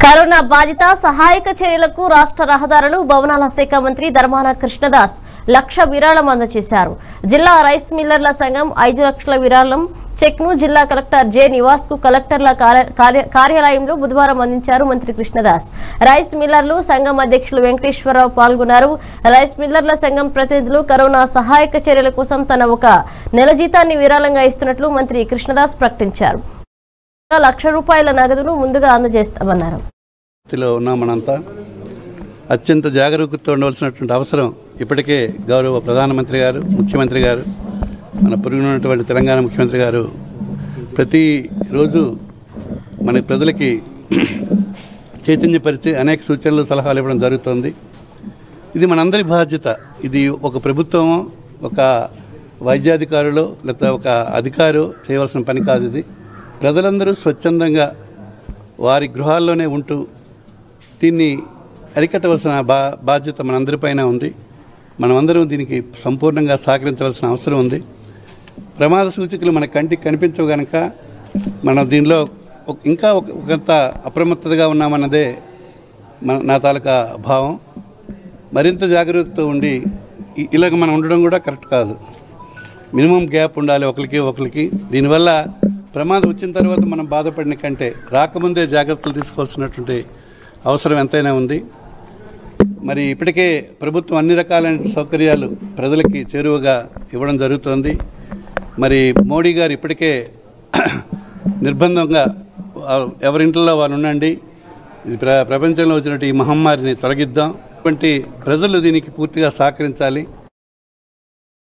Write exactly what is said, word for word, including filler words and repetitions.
Corona బాధిత సహాయక చర్యలకు రాష్ట్ర రహదారులు భవనాల శాఖ మంత్రి ధర్మాన కృష్ణదాస్ లక్ష విరాళం అందజేశారు. జిల్లా రైస్ మిల్లర్ల సంఘం ఐదు లక్షల విరాళం చెక్ ను జిల్లా కలెక్టర్ జె నివాస్ కు కలెక్టర్ల కార్యాలయంలో బుధవారం అందించారు మంత్రి కృష్ణదాస్. రైస్ మిల్లర్లు సంఘం అధ్యక్షులు వెంకటేశ్వరరావు పాల్గొన్నారు. రైస్ మిల్లర్ల సంఘం ప్రతినిధులు కరోనా సహాయక చర్యల కోసం తన ఒక నెల జీతాన్ని విరాళంగా ఇస్తున్నట్లు మంత్రి కృష్ణదాస్ ప్రకటించారు. లక్ష రూపాయల నగదును ముందుగా అందజేస్తామన్నారు. మనంతా అత్యంత జాగరూకతతో ఉండవలసినటువంటి అవసరం ఇప్పటికే గౌరవ ప్రధానమంత్రి గారు, ముఖ్యమంత్రి గారు, మన పొరుగునటువంటి తెలంగాణ ముఖ్యమంత్రి గారు ప్రతిరోజు మన ప్రజలకి చైతన్యపరిచి అనేక సూచనలు సలహాలు ఇవ్వడం జరుగుతుంది. ఇది మనందరి బాధ్యత. ఇది ఒక ప్రభుత్వం, ఒక వైద్యాధికారులు లేకపోతే ఒక అధికారు చేయవలసిన పని కాదు. ఇది ప్రజలందరూ స్వచ్ఛందంగా వారి గృహాల్లోనే ఉంటూ దీన్ని అరికట్టవలసిన బా బాధ్యత మనందరిపైన ఉంది. మనమందరం దీనికి సంపూర్ణంగా సహకరించవలసిన అవసరం ఉంది. ప్రమాద సూచికలు మన కంటికి కనిపించవు కనుక మనం దీనిలో ఇంకా ఒకంత అప్రమత్తతగా ఉన్నామన్నదే మన నా తాలూకా భావం. మరింత జాగరూకతతో ఉండి ఇలాగ మనం ఉండడం కూడా కరెక్ట్ కాదు. మినిమం గ్యాప్ ఉండాలి ఒకరికి ఒకరికి. దీనివల్ల ప్రమాదం వచ్చిన తర్వాత మనం బాధపడిన కంటే రాకముందే జాగ్రత్తలు తీసుకోవాల్సినటువంటి అవసరం ఎంతైనా ఉంది. మరి ఇప్పటికే ప్రభుత్వం అన్ని రకాలైన సౌకర్యాలు ప్రజలకి చేరువగా ఇవ్వడం జరుగుతోంది. మరి మోడీ గారు ఇప్పటికే నిర్బంధంగా ఎవరింట్లో వాళ్ళు ఉండండి, ఇది ప్ర ప్రపంచంలో వచ్చినట్టు ఈ మహమ్మారిని తొలగిద్దాం, అటువంటి ప్రజలు దీనికి పూర్తిగా సహకరించాలి.